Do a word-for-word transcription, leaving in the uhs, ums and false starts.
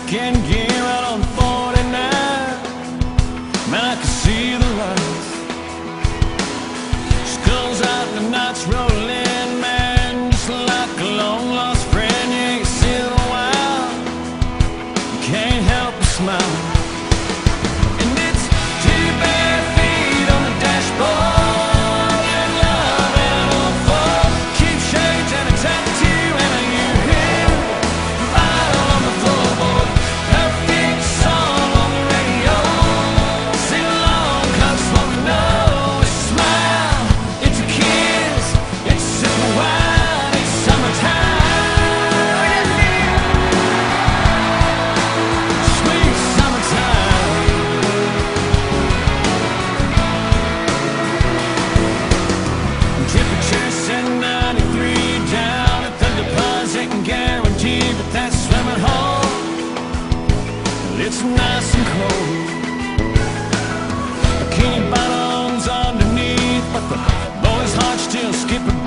second gear out on forty-nine. Man, I can see the lights. Skulls out, the nights rolling, man, just like a long lost friend. You ain't seen in a while. You can't help but smile. And it's two bare feet on the dashboard. It's nice and cold. Bikini bottoms underneath, but the boy's heart still skipping.